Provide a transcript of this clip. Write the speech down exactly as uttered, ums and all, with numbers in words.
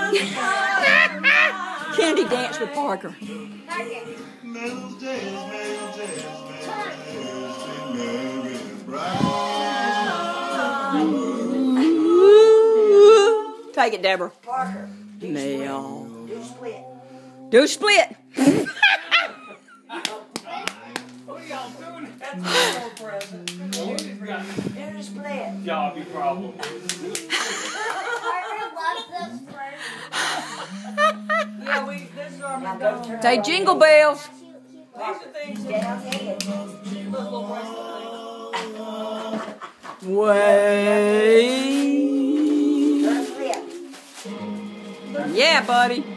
Candy dance with Parker. Take it, Deborah. Parker. Mel. Do split. Do split. What are y'all doing? That's a little present. Do split. Y'all be problem. Parker loves those first. Yeah, we. This is our Now go turn Say around. jingle bells. These are things that Down head. those little bracelet things. Way. Turn split. Yeah, buddy.